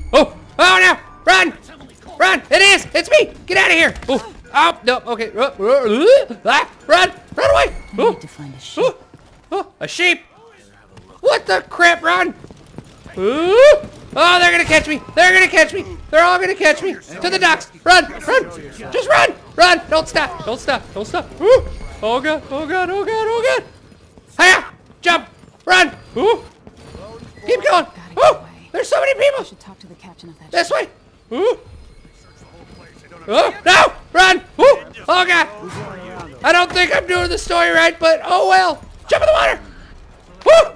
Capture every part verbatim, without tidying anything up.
Oh, oh no! Run! Run! It is! It's me! Get out of here! Oh, oh no, okay. Ah, run! Run away! I need to find a sheep. Oh, oh, a sheep! What the crap? Run! Oh, they're gonna catch me! They're gonna catch me! They're all gonna catch me! To the docks! Run! Run! Just run! Run! Don't stop! Don't stop! Don't stop! Ooh. Oh god! Oh god! Oh god! Oh god! Hiya! Jump! Run! Ooh. Keep going! Ooh. There's so many people! I should talk to the captain of that This ship. way! Ooh. Oh, no! Run! Ooh. Oh god! I don't think I'm doing the story right, but oh well! Jump in the water! Woo!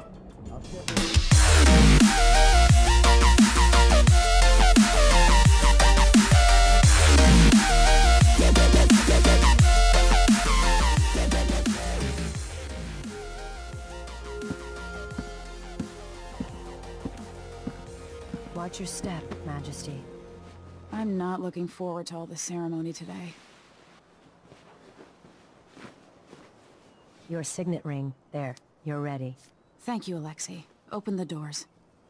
Watch your step, Majesty. I'm not looking forward to all the ceremony today. Your signet ring. There. You're ready. Thank you, Alexei. Open the doors.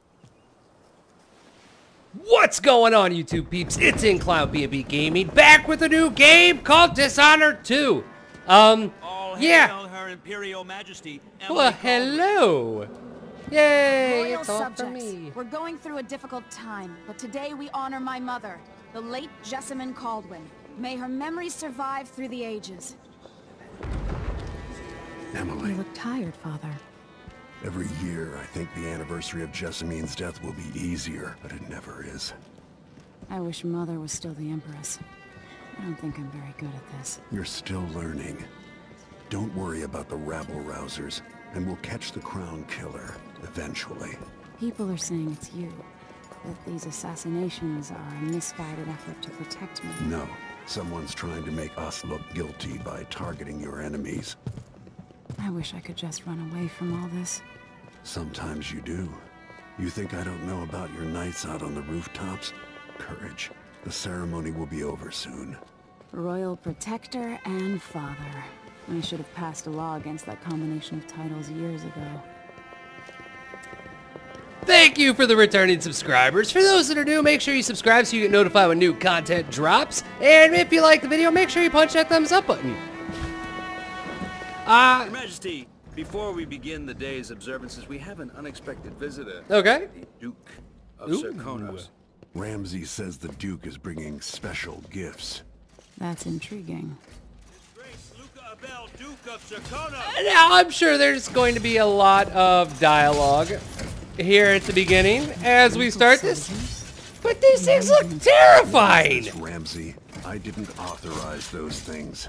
What's going on, YouTube peeps? It's InCloud B and B Gaming, back with a new game called Dishonored two. Um, All yeah. hail Her Imperial Majesty. Well, hello. Yay, Royal it's all for subjects, me. we're going through a difficult time, but today we honor my mother, the late Jessamine Caldwin. May her memories survive through the ages. Emily, You look tired, Father. every year I think the anniversary of Jessamine's death will be easier, but it never is. I wish Mother was still the Empress. I don't think I'm very good at this. You're still learning. Don't worry about the rabble-rousers, and we'll catch the Crown Killer, eventually. People are saying it's you, that these assassinations are a misguided effort to protect me. No, someone's trying to make us look guilty by targeting your enemies. I wish I could just run away from all this. Sometimes you do. You think I don't know about your nights out on the rooftops? Courage. The ceremony will be over soon. Royal Protector and Father. I should have passed a law against that combination of titles years ago. Thank you for the returning subscribers. For those that are new, make sure you subscribe so you get notified when new content drops. And if you like the video, make sure you punch that thumbs up button. Uh, Your Majesty, before we begin the day's observances, we have an unexpected visitor. Okay. The Duke of Ooh. Serkonos. Ramsay says the Duke is bringing special gifts. That's intriguing. Grace Luca Abel, Duke of Serkonos. Now, I'm sure there's going to be a lot of dialogue here at the beginning as we start this. But these things look terrifying! Miss Ramsay, I didn't authorize those things.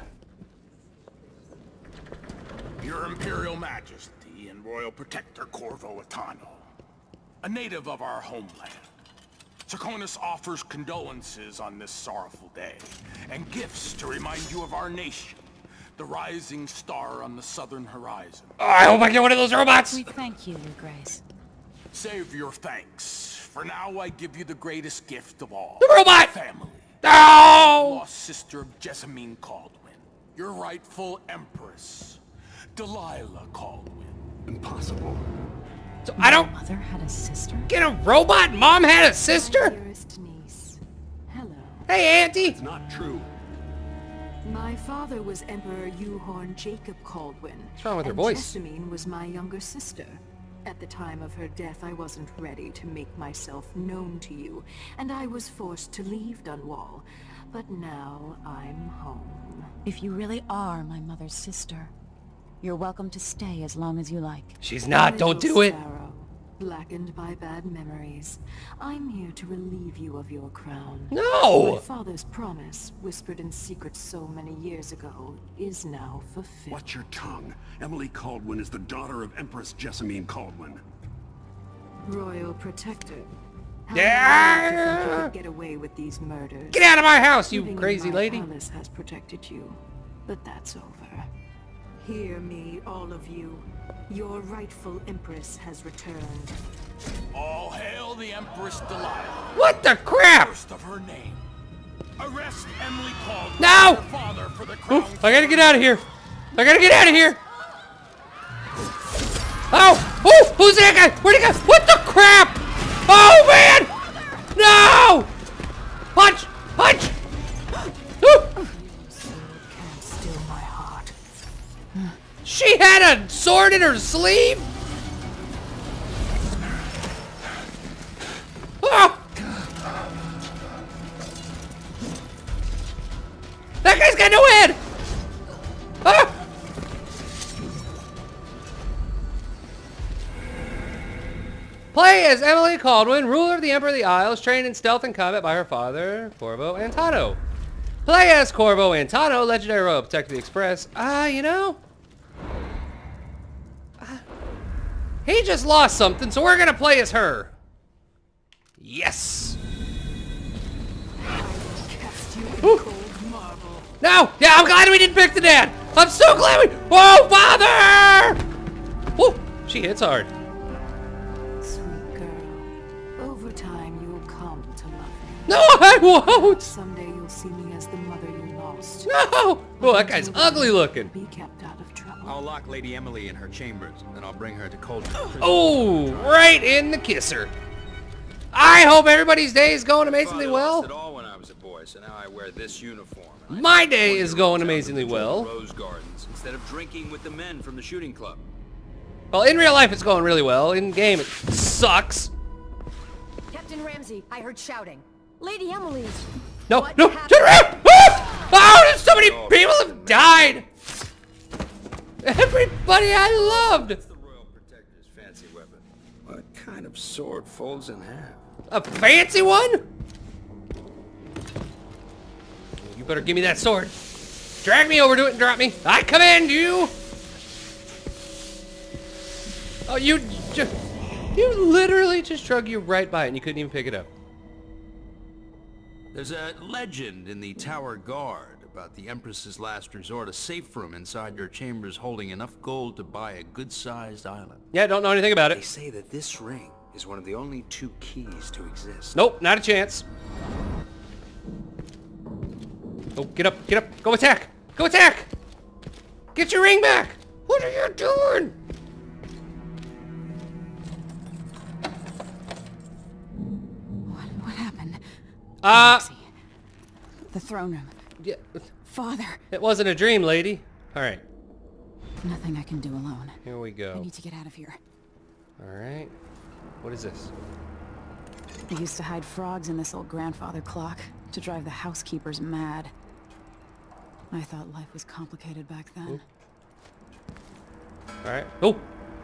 Your Imperial Majesty and Royal Protector Corvo Attano, a native of our homeland. Serkonos offers condolences on this sorrowful day, and gifts to remind you of our nation, the rising star on the southern horizon. Oh, I hope I get one of those robots! We thank you, Your Grace. Save your thanks. For now, I give you the greatest gift of all. The robot! Family. No! Lost sister of Jessamine Caldwin. Your rightful Empress, Delilah Caldwin. Impossible. So I don't Mother had a sister? get a robot? Mom had a sister? Dearest niece, hello. Hey, Auntie! It's not true. My father was Emperor Euhorn Jacob Caldwin. What's wrong with her and voice? Jessamine was my younger sister. At the time of her death, I wasn't ready to make myself known to you, and I was forced to leave Dunwall. But now I'm home. If you really are my mother's sister, you're welcome to stay as long as you like. She's not, don't do Little it! sparrow, blackened by bad memories, I'm here to relieve you of your crown. My No! father's promise, whispered in secret so many years ago, is now fulfilled. Watch your tongue. Emily Caldwin is the daughter of Empress Jessamine Caldwin. Royal Protector. How Yeah. did you think you could get away with these murders? Get out of my house, you Living in crazy my lady! palace has protected you, but that's over. Hear me, all of you. Your rightful Empress has returned. All hail the Empress Delilah, What the crap? first of her name. Arrest Emily Caldwin. No! and her father for the crown. Oof, I gotta get out of here! I gotta get out of here! Oh! Oh! Who's that guy? Where'd he go? What the crap? Oh, man! No! sword in her sleeve? Oh! That guy's got no head! Ah! Play as Emily Kaldwin, ruler of the Emperor of the Isles, trained in stealth and combat by her father, Corvo Antano. Play as Corvo Antano, legendary royal protector of the Express. Ah, uh, you know? Uh, he just lost something, so we're gonna play as her. Yes! Ooh. No! Yeah, I'm glad we didn't pick the dad! I'm so glad we- Whoa, father! Woo! She hits hard. Sweet girl. Over time, you'll come to love me. No, I won't! Someday you'll see me as the mother you lost. No! Oh, that guy's ugly looking. Be kept out of trouble. I'll lock Lady Emily in her chambers, and I'll bring her to Coldstream. Oh, right in the kisser. I hope everybody's day is going amazingly well. At all when I was a boy, so now I wear this uniform. My day is going amazingly well. Rose gardens instead of drinking with the men from the shooting club. Well, in real life, it's going really well. In game, it sucks. Captain Ramsey, I heard shouting. Lady Emily's. No, What no, happened? turn around! Ah! Oh, so many people have died. Everybody I loved. That's the Royal Protector's fancy weapon. What kind of sword folds in half? A fancy one? You better give me that sword. Drag me over to it and drop me. I command you. Oh, you just, you literally just drug you right by it and you couldn't even pick it up. There's a legend in the Tower Guard about the Empress's last resort, a safe room inside your chambers holding enough gold to buy a good-sized island. Yeah, don't know anything about They it. say that this ring is one of the only two keys to exist. Nope, not a chance. Oh, get up, get up, go attack, go attack! Get your ring back! What are you doing? What, what happened? Uh, The throne room. yeah, Father. it wasn't a dream, lady. All right, Nothing I can do alone. here we I go. need to get out of here. All right, what is this? They used to hide frogs in this old grandfather clock to drive the housekeepers mad. I thought life was complicated back then. All right, oh!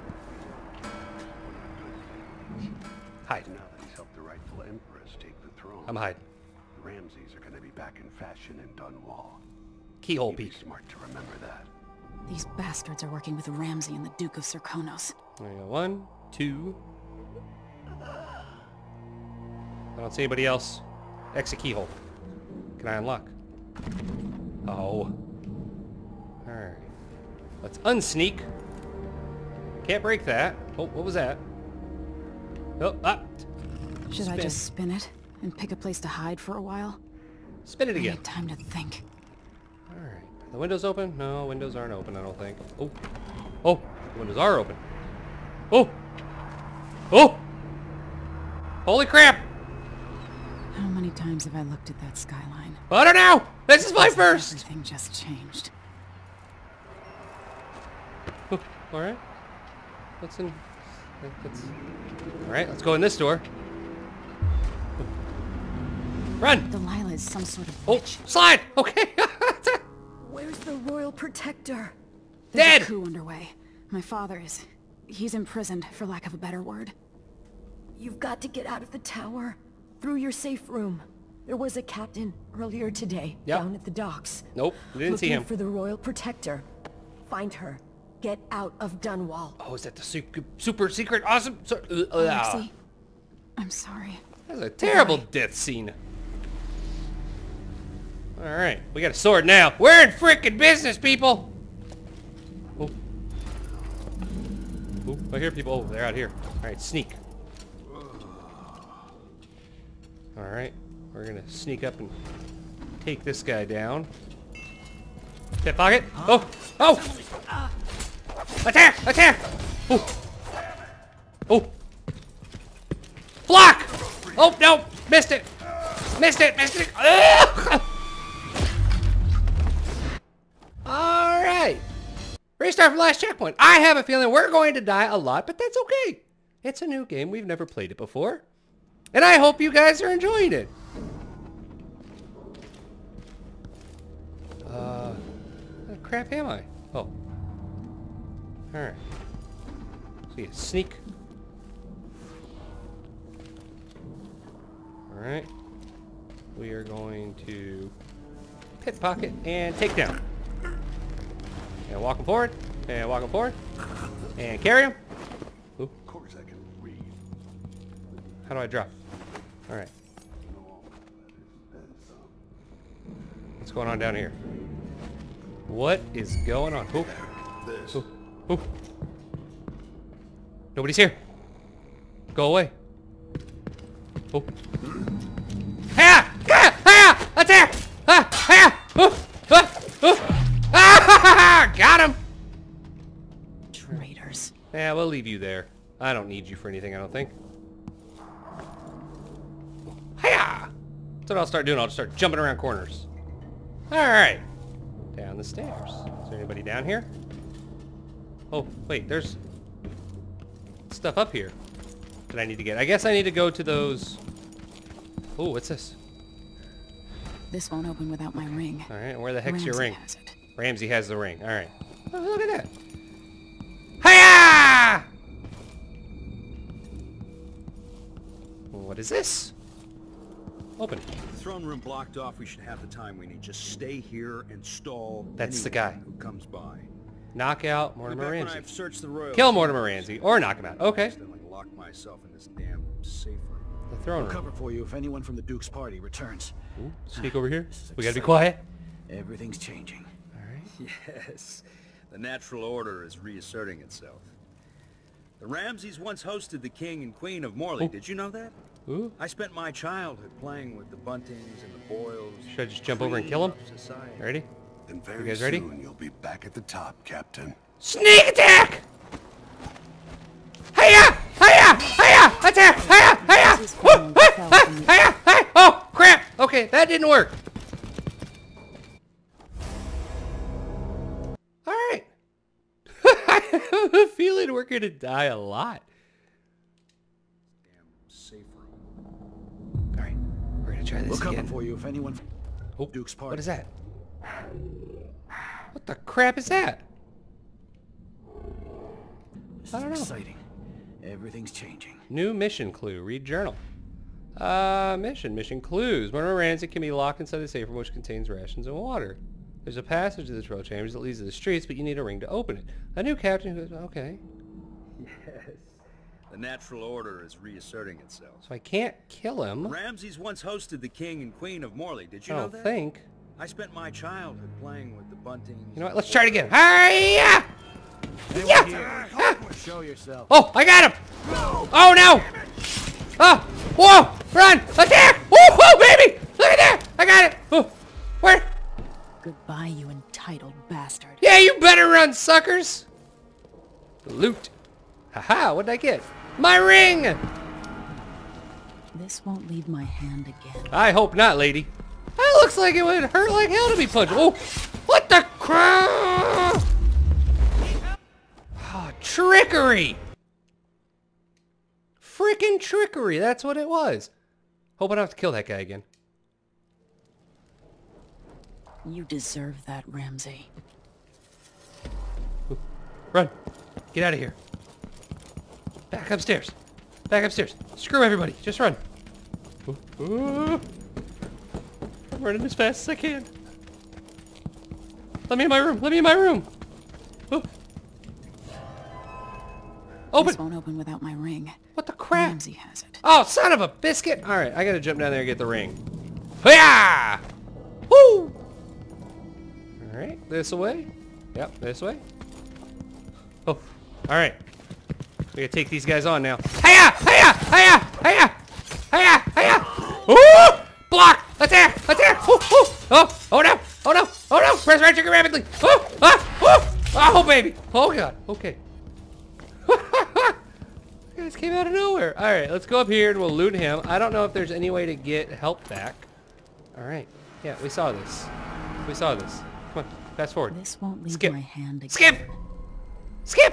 Hide. Now that he's helped the rightful Empress take the throne, I'm hiding. the Ramseys are going to be back in fashion in Dunwall. Keyhole You'd be peek. smart to remember that. These bastards are working with Ramsey and the Duke of Serkonos. There you go. One, two. I don't see anybody else. Exit keyhole. Can I unlock? Oh. Alright. Let's unsneak. Can't break that. Oh, what was that? Oh, ah. Should I Spin. just spin it and pick a place to hide for a while? Spin it I again. need time to think. Alright. The windows open? No, windows aren't open, I don't think. Oh. Oh, the windows are open. Oh! Oh! Holy crap! How many times have I looked at that skyline? I don't know! This is my first! Everything just changed. Oh, alright. What's in... That's... Alright, let's go in this door. Run! Delilah is some sort of Oh, witch. slide! Okay! Where's the Royal Protector? There's Dead! a coup underway. My father is... He's imprisoned, for lack of a better word. You've got to get out of the tower. Through your safe room. There was a captain earlier today Yep. down at the docks. Nope, didn't see looking him. for the Royal Protector. Find her. Get out of Dunwall. Oh, is that the super, super secret awesome... So, uh, uh, Alexei, I'm sorry. That's a terrible death scene. Alright, we got a sword now. We're in frickin' business, people! Oh. Oh, I hear people. Oh, they're out here. Alright, sneak. Alright, we're gonna sneak up and take this guy down. Tip pocket. Oh! Oh! Attack! Attack! Oh! Oh! Block! Oh, no! Missed it! Missed it! Missed it! Ugh! Alright. Restart from last checkpoint. I have a feeling we're going to die a lot, but that's okay. It's a new game. We've never played it before. And I hope you guys are enjoying it. Uh, what the crap am I? Oh. Alright. So you sneak. Alright. We are going to pickpocket and take down. And walk him forward. And walk him forward. And carry him. Ooh. Of course I can read. How do I drop? Alright. What's going on down here? What is going on? Ooh. This. Ooh. Ooh. Nobody's here. Go away. Oh. Ha! Ha! Ha! Attack! Ha! Ha! Ooh! Ah! Ooh! Ah! Got him! Traitors. Yeah, we'll leave you there. I don't need you for anything, I don't think. Hiya! That's what I'll start doing. I'll just start jumping around corners. Alright. Down the stairs. Is there anybody down here? Oh, wait, there's stuff up here that I need to get. I guess I need to go to those... Oh, what's this? This won't open without my ring. Alright, where the heck's your Ramsey ring? has it. Ramsey has the ring. Alright. Oh, look at that. Hiya! What is this? Open. The throne room blocked off. We should have the time we need. Just stay here and stall. That's the anyone guy. who comes by. Knock out Be Mortimer back when Ramsey. I've searched the royal. Kill Mortimer Ramsey. Or knock him out. Okay. Accidentally lock myself in this damn safe room. The throne room. Cover for you if anyone from the Duke's party returns. Ooh, sneak over here. This is We gotta be exciting. quiet. Everything's changing. Alright. Yes, the natural order is reasserting itself. The Ramseys once hosted the king and queen of Morley. Oh. Did you know that? Ooh. I spent my childhood playing with the buntings and the boils. Should I just jump over and kill him? Cream of society. Ready? Then very guys ready? soon you'll be back at the top, Captain. Sneak attack! Hiya! Hiya! Hiya! Attack! Hiya! Hiya! Woo! Ah! Ah! Hiya! Hiya! Oh, crap! Okay, that didn't work. Alright. I have a feeling we're gonna die a lot. Damn safe room. Alright, we're gonna try this We'll cover again. for you if anyone from Oh, Duke's party. what is that? What the crap is that? This I is don't know. exciting. Everything's changing. New mission clue. Read journal. Uh, mission. Mission clues. Mortimer Ramsey can be locked inside the safe room, which contains rations and water. There's a passage to the trail chambers that leads to the streets, but you need a ring to open it. A new captain who... Okay. Yes, the natural order is reasserting itself. So I can't kill him. Ramses once hosted the king and queen of Morley. Did you I know don't that? think. I spent my childhood playing with the buntings. You know what? Let's try it again. Hiya! Anyone Yeah! here? Show yourself. Oh, I got him! Oh, no! Oh! Whoa! Run! Attack! Whoa, whoa, baby! Look at that! I got it! Oh, where? Goodbye, you entitled bastard. Yeah, you better run, suckers! Loot. Haha, what did I get? My ring! This won't leave my hand again. I hope not, lady. That looks like it would hurt like hell to be punched. Oh, what the crap? Oh, trickery! Frickin' trickery, that's what it was. Hope I don't have to kill that guy again. You deserve that, Ramsey. Run. Get out of here. Back upstairs. Back upstairs. Screw everybody. Just run. Ooh, ooh. I'm running as fast as I can. Let me in my room. Let me in my room. Ooh. Open. This won't open without my ring. What the crap? Ramsey has it. Oh, son of a biscuit. All right, I got to jump down there and get the ring. Hiya! Woo! All right, this way. Yep, this way. Oh, all right. We gotta take these guys on now. Hiya! Hiya! Hiya! Hiya! Hiya! Hiya! Ooh! Block! Attack! Attack! Ooh, ooh. Oh! Oh no! Oh no! Oh no! Press right trigger rapidly! Oh! Ah! Oh! Oh baby! Oh god! Okay. You guys came out of nowhere. All right, let's go up here and we'll loot him. I don't know if there's any way to get help back. All right. Yeah, we saw this. We saw this. Come on, fast forward. This won't leave Skip. my hand again. Skip! Skip!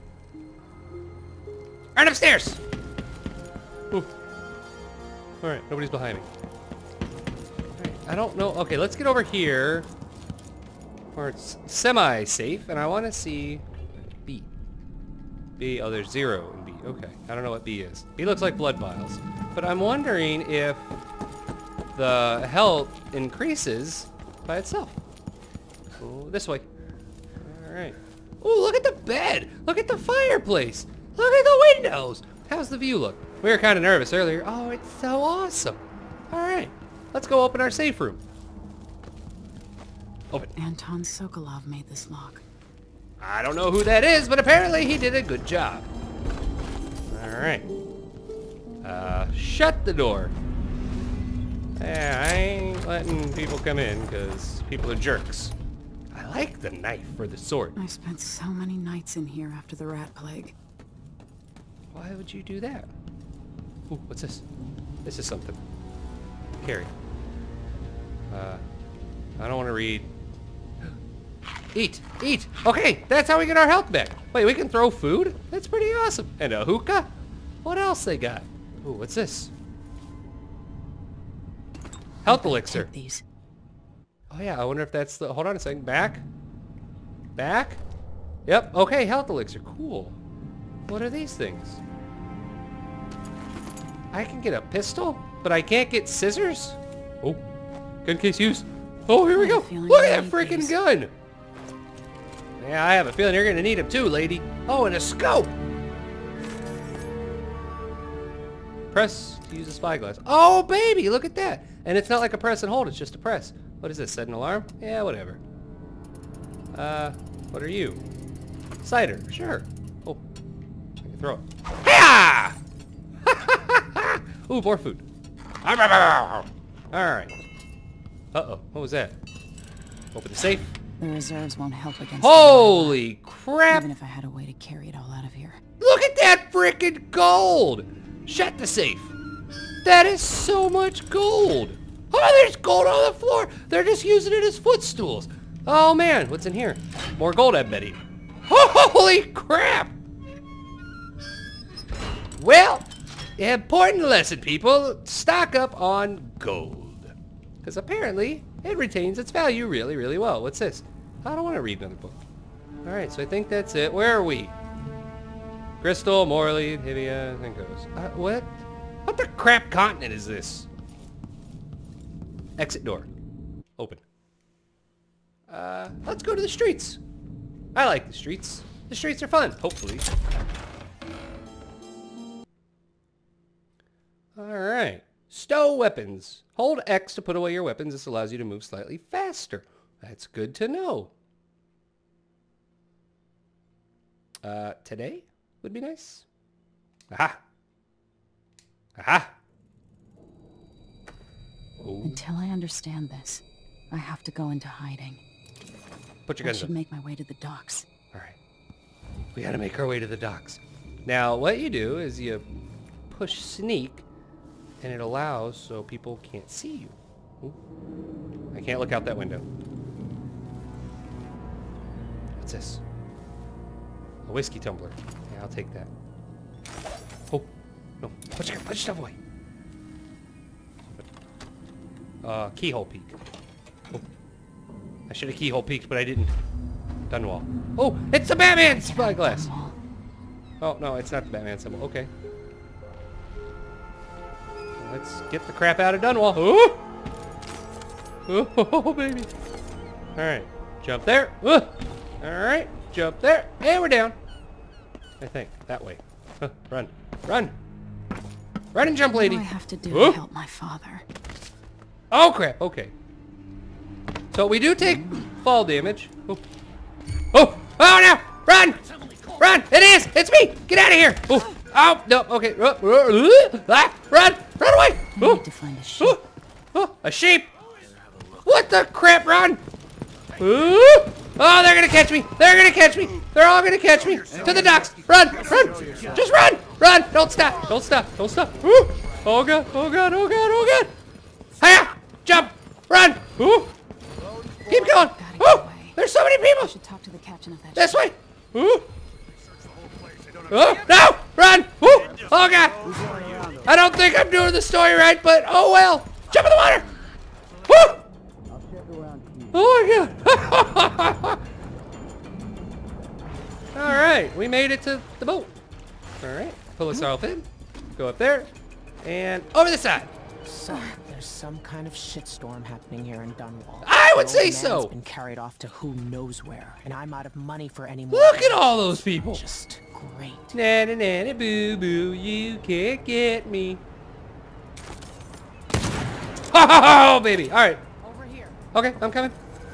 Run upstairs! Ooh. Alright, nobody's behind me. Alright, I don't know. Okay, let's get over here. Where it's semi-safe, and I want to see B. B, oh, there's zero in B. Okay, I don't know what B is. B looks like blood vials. But I'm wondering if the health increases by itself. Oh, this way. Alright. Oh, look at the bed! Look at the fireplace! Look at the windows! How's the view look? We were kind of nervous earlier. Oh, it's so awesome. Alright, let's go open our safe room. Open. Anton Sokolov made this lock. I don't know who that is, but apparently he did a good job. Alright. Uh, shut the door. Yeah, I ain't letting people come in, because people are jerks. I like the knife for the sword. I spent so many nights in here after the rat plague. Why would you do that? Ooh, what's this? This is something. Carry. Uh, I don't want to read. Eat! Eat! Okay, that's how we get our health back. Wait, we can throw food? That's pretty awesome. And a hookah? What else they got? Ooh, what's this? Health elixir. Take these. Oh yeah, I wonder if that's the... Hold on a second. Back? Back? Yep, okay, health elixir. Cool. What are these things? I can get a pistol, but I can't get scissors? Oh, gun case used. Oh, here we go. Look at that freaking gun. Yeah, I have a feeling you're going to need them too, lady. Oh, and a scope. Press to use a spyglass. Oh, baby, look at that. And it's not like a press and hold, it's just a press. What is this, set an alarm? Yeah, whatever. Uh, what are you? Cider, sure. Oh, I can throw it. Hiya! Ooh, more food. Alright. Uh-oh, what was that? Open the safe. The reserves won't help against Holy crap! even if I had a way to carry it all out of here. Look at that freaking gold! Shut the safe. That is so much gold. Oh, there's gold on the floor. They're just using it as footstools. Oh man, what's in here? More gold, I bet. Holy crap! Well, important lesson, people. Stock up on gold. Because apparently, it retains its value really, really well. What's this? I don't want to read another book. Alright, so I think that's it. Where are we? Crystal, Morley, Hivia, I think it was. Uh, what? What the crap continent is this? Exit door. Open. Uh, let's go to the streets. I like the streets. The streets are fun, hopefully. Alright. Stow weapons. Hold X to put away your weapons. This allows you to move slightly faster. That's good to know. Uh, today would be nice. Aha. Aha. Ooh. Until I understand this, I have to go into hiding. Put your I guns should up. make my way to the docks. Alright. We gotta make our way to the docks. Now, what you do is you push sneak, and it allows so people can't see you. Ooh. I can't look out that window. What's this? A whiskey tumbler. Yeah, I'll take that. Oh, no. Put your, put your stuff away. Uh, keyhole peek. Oh. I should have keyhole peeked, but I didn't. Dunwall. Oh, it's the Batman spyglass. Oh, no, it's not the Batman symbol. Okay. Let's get the crap out of Dunwall. Oh, oh, oh baby. Alright. Jump there. Oh. Alright. Jump there. And we're down. I think. That way. Huh. Run. Run. Run and jump, lady. What do I have to do Oh. to help my father? Oh, crap. Okay. So we do take fall damage. Oh. Oh. Oh, no. Run. Run. It is. It's me. Get out of here. Oh. Oh, no. Okay. Ah, run. Run away. I Oh. need to find a sheep. Oh. Oh. A sheep. What the crap? Run. Oh. Oh, they're gonna catch me. They're gonna catch me. They're all gonna catch me. To the docks. Run. Run. Just run. Run. Don't stop. Don't stop. Don't stop. Ooh. Oh, God. Oh, God. Oh, God. Oh, God. Hiya. Jump. Run. Ooh. Keep going. Gotta get Ooh. away. There's so many I people. should talk to the captain of that This ship. way. Ooh. right, but oh well. Jump in the water. Woo! Oh my god. All right, we made it to the boat. All right, pull ourselves in. Go up there, and over the side. So, there's some kind of shitstorm happening here in Dunwall. I would The say old so. man's been carried off to who knows where, and I'm out of money for any more. Look at all those people. Just great. Na na na na boo boo, you can't get me. Oh baby, all right. Over here. Okay, I'm coming.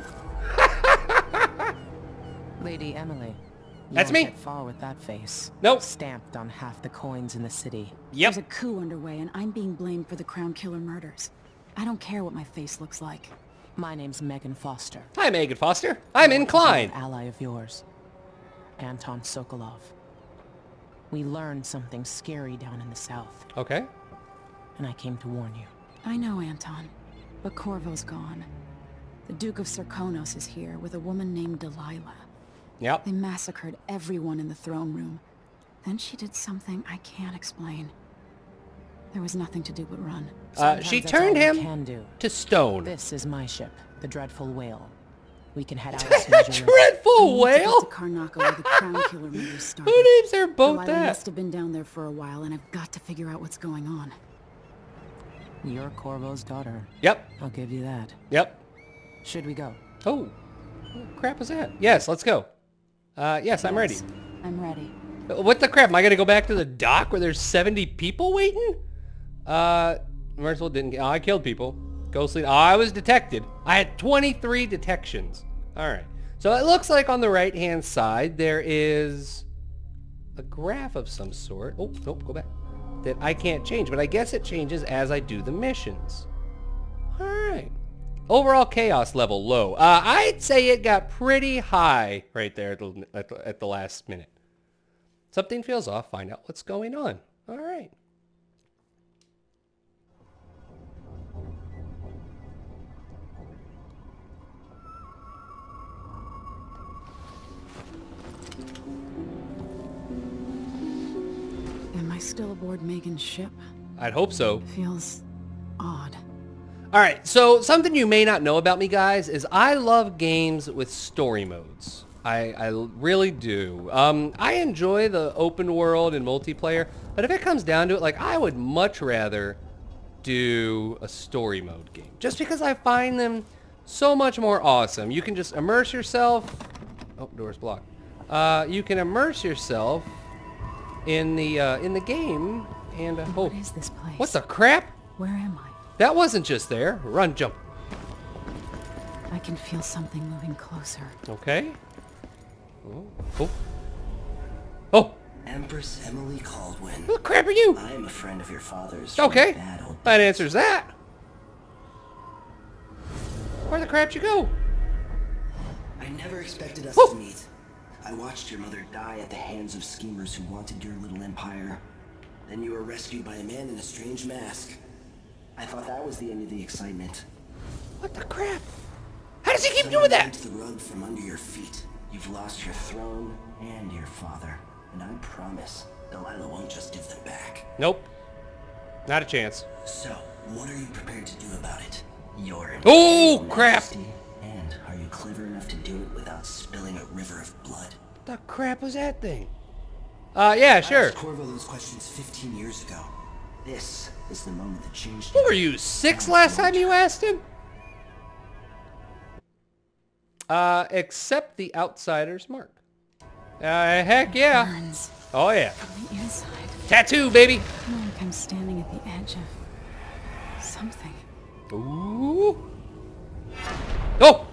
Lady Emily. You That's won't me. Get far with that face. Nope. Stamped on half the coins in the city. Yep. There's a coup underway, and I'm being blamed for the Crown Killer murders. I don't care what my face looks like. My name's Megan Foster. Hi, Megan Foster. I'm inclined. An ally of yours, Anton Sokolov. We learned something scary down in the south, Okay. and I came to warn you. I know, Anton, but Corvo's gone. The Duke of Serkonos is here with a woman named Delilah. Yep. They massacred everyone in the throne room. Then she did something I can't explain. There was nothing to do but run. Uh, she Sometimes that's turned all we him can do. to stone. This is my ship, the Dreadful Whale. We can head out as soon as you're ready. I Dreadful need to get whale. to Karnaca where the Crown Killer murders started. Who names their boat Delilah that? must have been down there for a while, and I've got to figure out what's going on. You're Corvo's daughter. Yep. I'll give you that. Yep. Should we go? Oh, what crap was that? Yes, let's go. Uh, yes, I'm ready. Yes, I'm ready. What the crap? Am I gonna go back to the dock where there's seventy people waiting? Uh, Merciful didn't. Oh, I killed people. Ghostly. Oh, I was detected. I had twenty-three detections. All right. So it looks like on the right-hand side there is a graph of some sort. Oh, nope. Go back. That I can't change, but I guess it changes as I do the missions. All right. Overall chaos level low. Uh, I'd say it got pretty high right there at the, at the, at the last minute. Something feels off. Find out what's going on. All right. Am I still aboard Megan's ship? I'd hope so. Feels odd. All right, so something you may not know about me, guys, is I love games with story modes. I, I really do. Um, I enjoy the open world and multiplayer, but if it comes down to it, like, I would much rather do a story mode game, just because I find them so much more awesome. You can just immerse yourself. Oh, door's blocked. Uh, you can immerse yourself in the uh, in the game, and uh, oh, What is this place? what the crap? Where am I? That wasn't just there. Run, jump. I can feel something moving closer. Okay. Oh. Oh. Oh. Empress Emily Caldwin. Who the crap are you? I am a friend of your father's. from Okay. bad old That days. answers that. Where the crap you go? I never expected us Woo! to meet. I watched your mother die at the hands of schemers who wanted your little empire. Then you were rescued by a man in a strange mask. I thought that was the end of the excitement. What the crap? How does he keep Someone doing that? yanked the rug from under your feet. You've lost your throne and your father. And I promise, Delilah won't just give them back. Nope. Not a chance. So, what are you prepared to do about it? Your Oh, Imperial crap. Majesty? And are you clever enough to do it without spilling a river of blood? What the crap was that thing? Uh, yeah, I sure. asked Corvo those questions fifteen years ago. This is the moment that changed What were everything. you, six last time you asked him? Uh, accept the outsider's mark. Uh, heck yeah. Burns Oh yeah. from the inside. Tattoo, baby. I feel like I'm standing at the edge of something. Ooh. Oh.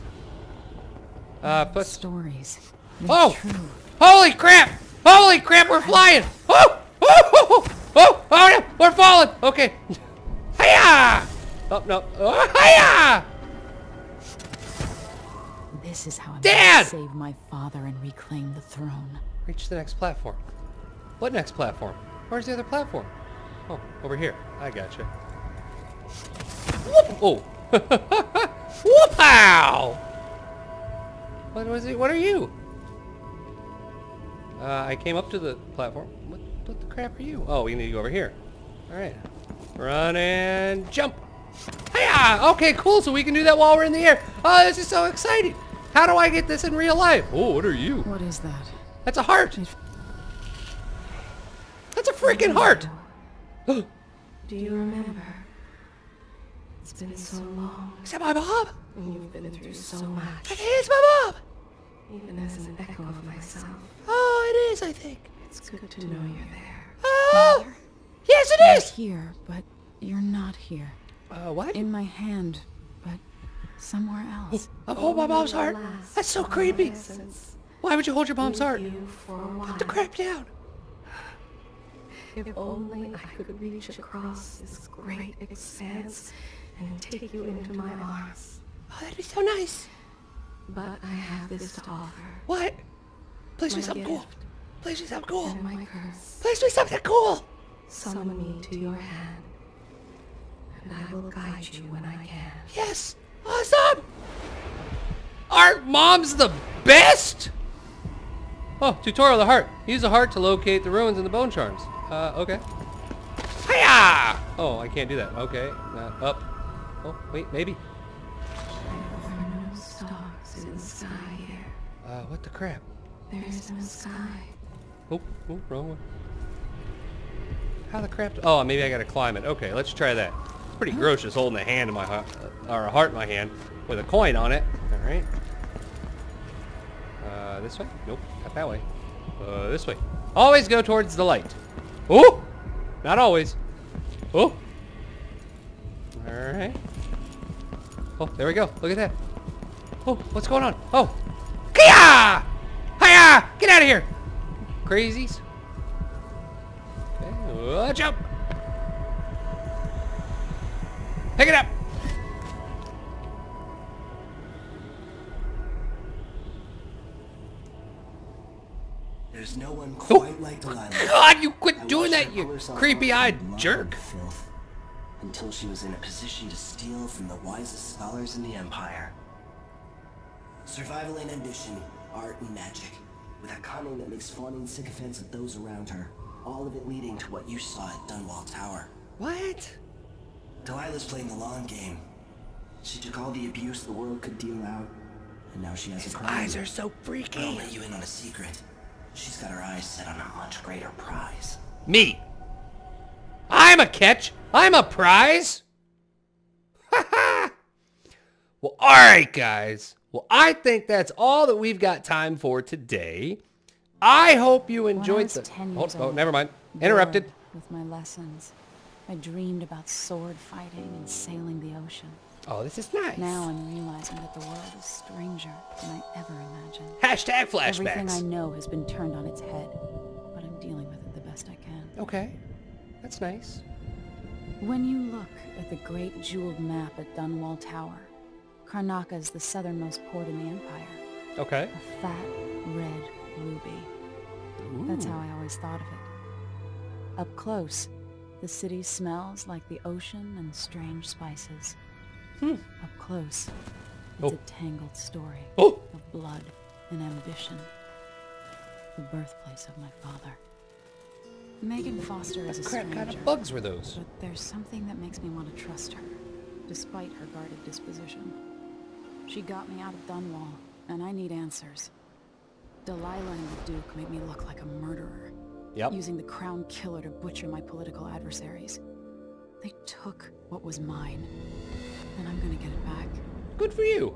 Uh, put. Stories. They're Oh! true. Holy crap! Holy crap! We're flying! Oh! Oh! Oh! Oh! Oh! No! We're falling! Okay. Hiya! Oh no! Oh! Hiya! This is how I'm Dad! going to save my father and reclaim the throne. Reach the next platform. What next platform? Where's the other platform? Oh, over here. I gotcha. Whoop! Oh! Whoop-ow! What was it? What are you? Uh, I came up to the platform. What, what the crap are you? Oh, we need to go over here. All right. Run and jump. Hiya! Okay, cool. So we can do that while we're in the air. Oh, this is so exciting. How do I get this in real life? Oh, what are you? What is that? That's a heart. That's a freaking heart. Do you remember? It's been so long. Is that my mom? You've been through so much. That is my mom. Even as an echo of myself. Oh, it is, I think. It's good to know you're there. Oh! Yes, it You're is! here, but you're not here. Uh, what? In my hand, but somewhere else. I'm holding my mom's heart. That's so creepy. Why would you hold your mom's heart? Put the crap down. If only I could reach across this great expanse and take you into my arms. Oh, that'd be so nice. But I have this to offer. What? Please My be something cool. gift. Please be something cool. And my curse. Please be something cool. Summon me to your hand. And I will guide you when I can. Yes. Awesome. Our mom's the best. Oh, tutorial of the heart. Use the heart to locate the ruins and the bone charms. Uh, okay. Hiya! Oh, I can't do that. Okay. Uh, up. Oh, wait, maybe. There are no stars in the sky here. Uh, what the crap? There is no sky. Oh, oh, wrong one. How the crap? Oh, maybe I gotta climb it. Okay, let's try that. It's pretty gross just holding a hand in my heart, or a heart in my hand with a coin on it. All right. Uh, this way? Nope, not that way. Uh, this way. Always go towards the light. Oh, not always. Oh. All right. Oh, there we go. Look at that. Oh, what's going on? Oh. Kia! Hiya! Get out of here! Crazies. Okay, uh, jump! Pick it up! There's no one quite like Delilah. God, you quit I doing watched that, her you pull herself creepy-eyed out of blood jerk. and filth, until she was in a position to steal from the wisest scholars in the Empire. Survival and ambition, art and magic, with a cunning that makes fawning sycophants of those around her. All of it leading to what you saw at Dunwall Tower. What? Delilah's playing the long game. She took all the abuse the world could deal out, and now she has His a crown. eyes are so freaky. I'll let you in on a secret. She's got her eyes set on a much greater prize. Me. I'm a catch. I'm a prize. Well, all right, guys. Well, I think that's all that we've got time for today. I hope you When I enjoyed was the... ten Oh, years oh, old, never mind. bored Interrupted. With my lessons, I dreamed about sword fighting and sailing the ocean. Oh, this is nice. Now I'm realizing that the world is stranger than I ever imagined. Hashtag flashbacks. Everything I know has been turned on its head, but I'm dealing with it the best I can. Okay. That's nice. When you look at the great jeweled map at Dunwall Tower, Karnaca is the southernmost port in the Empire. Okay. A fat, red ruby. Ooh. That's how I always thought of it. Up close, the city smells like the ocean and strange spices. Hmm. Up close, it's Oh. a tangled story Oh. of blood and ambition. The birthplace of my father. Megan Foster is a Crap stranger, kind of bugs were those? but there's something that makes me want to trust her, despite her guarded disposition. She got me out of Dunwall, and I need answers. Delilah and the Duke made me look like a murderer. Yep. Using the Crown Killer to butcher my political adversaries. They took what was mine, and I'm gonna get it back. Good for you.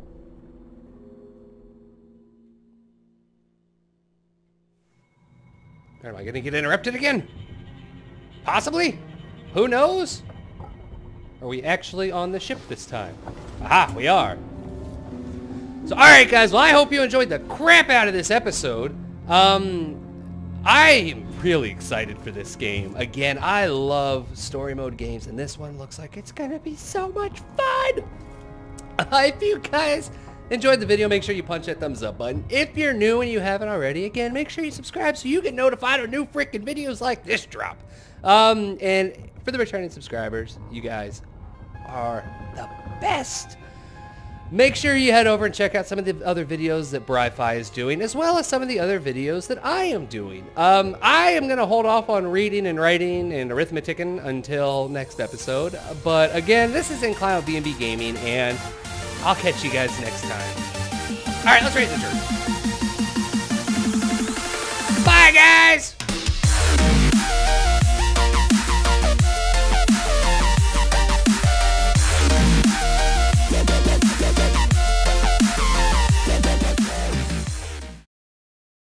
Am I gonna get interrupted again? Possibly? Who knows? Are we actually on the ship this time? Aha, we are. So, alright guys, well I hope you enjoyed the crap out of this episode. Um, I am really excited for this game. Again, I love story mode games, and this one looks like it's gonna be so much fun! Uh, if you guys enjoyed the video, make sure you punch that thumbs up button. If you're new and you haven't already, again, make sure you subscribe so you get notified of new freaking videos like this drop. Um, and for the returning subscribers, you guys are the best. make sure you head over and check out some of the other videos that Bri-Fi is doing, as well as some of the other videos that I am doing. Um, I am going to hold off on reading and writing and arithmeticking until next episode. But again, this is Incline with B and B Gaming, and I'll catch you guys next time. All right, let's rate the turn. Bye, guys!